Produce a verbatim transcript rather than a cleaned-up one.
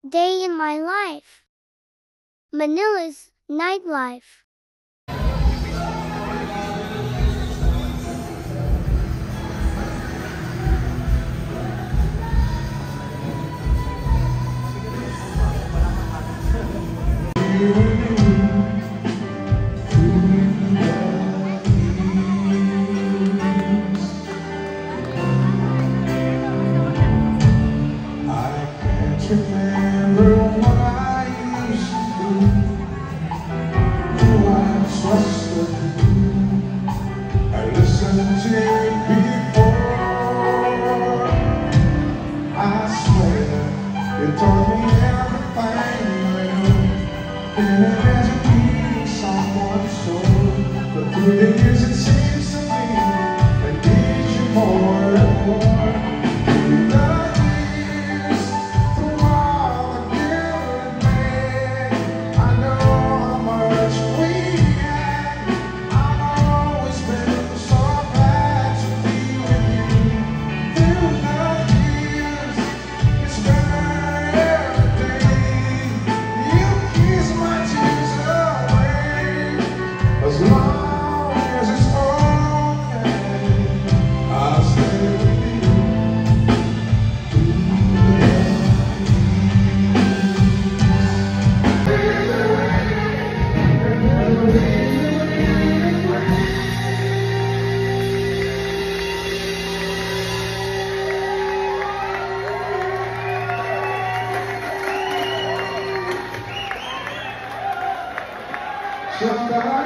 Day in my life. Manila's nightlife. Remember what I used to do, who I trusted you. I listened to you before. I swear you taught me everything I know. Didn't imagine meeting someone so, but through the years it seems to me I need you more and more. As long as it's okay, I'll stay with you. Somebody